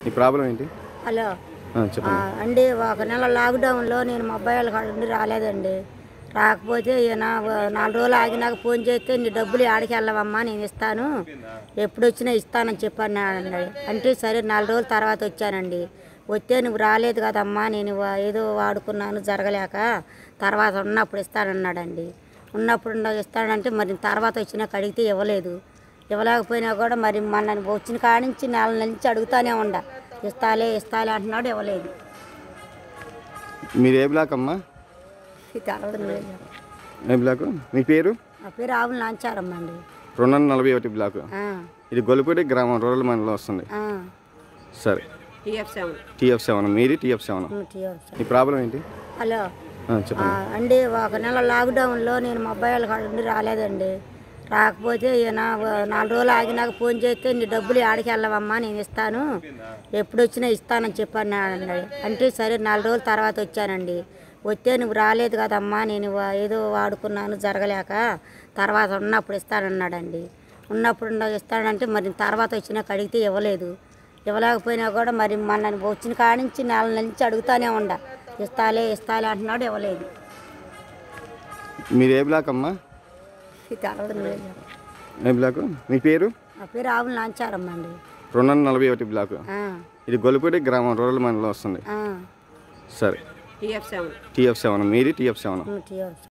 ఈ ప్రాబ్లం ఏంటి? హలో చెప్పండి. అండి, ఒక నెల లాక్డౌన్లో నేను మా అబ్బాయి వాళ్ళ కాడ నుండి రాలేదండి. రాకపోతే ఈయన 4 రోజులు ఆగినాక ఫోన్ చేస్తే నీ డబ్బులు ఆడికి వెళ్ళవమ్మా, నేను ఇస్తాను, ఎప్పుడు వచ్చినా ఇస్తానని చెప్పాను అన్నాడు. అంటే సరే 4 రోజుల తర్వాత వచ్చానండి. వస్తే నువ్వు రాలేదు కదమ్మా, నేను ఏదో వాడుకున్నాను జరగలేక, తర్వాత ఉన్నప్పుడు ఇస్తానన్నాడండి. ఉన్నప్పుడు ఇస్తాడంటే మరి తర్వాత వచ్చినాక అడిగితే ఇవ్వలేదు. ఇవ్వలేకపోయినా కూడా మరి మన వచ్చిన కాడి నుంచి నెల నుంచి అడుగుతానే ఉండ, ఇస్తాలే అంటున్నాడు, ఇవ్వలేదు. మీరు ఏ బ్లాక్ అమ్మా? తెలవదు. ఏ బ్లాక్? మీ పేరు? నా పేరు ఆవుల నాంచారమ్మ అండి. 241 బ్లాక్. ఇది గొల్లపూడి గ్రామం, రూరల్ మండలం వస్తుంది. సరే, TF7. మీది TF7. ఈ ప్రాబ్లం ఏంటి? హలో చెప్పండి. అండి, ఒక నెల లాక్డౌన్లో నేను మా అబ్బాయి వాళ్ళ కాడ నుండి రాలేదండి. రాకపోతే ఈయన 4 రోజులు ఆగినాక ఫోన్ చేస్తే నీ డబ్బులు ఆడికి వెళ్ళవమ్మా, నేను ఇస్తాను, ఎప్పుడు వచ్చినా ఇస్తానని చెప్పాను అన్నాడు. అంటే సరే 4 రోజుల తర్వాత వచ్చానండి. వస్తే నువ్వు రాలేదు కదమ్మా, నేను ఏదో వాడుకున్నాను జరగలేక, తర్వాత ఉన్నప్పుడు ఇస్తానన్నాడండి. ఉన్నప్పుడు ఇస్తాడంటే మరి తర్వాత వచ్చినాక అడిగితే ఇవ్వలేదు. ఇవ్వలేకపోయినా కూడా మరి మన వచ్చిన కాడి నుంచి నెల నుంచి అడుగుతానే ఉండ, ఇస్తాలే అంటున్నాడు, ఇవ్వలేదు. మీరు ఏ బ్లాక్ అమ్మా? తెలవదు. ఏ బ్లాక్? మీ పేరు? నా పేరు ఆవుల నాంచారమ్మ అండి. 241 బ్లాక్. ఇది గొల్లపూడి గ్రామం, రూరల్ మండలం వస్తుంది. సరే, TF7. మీది TF7.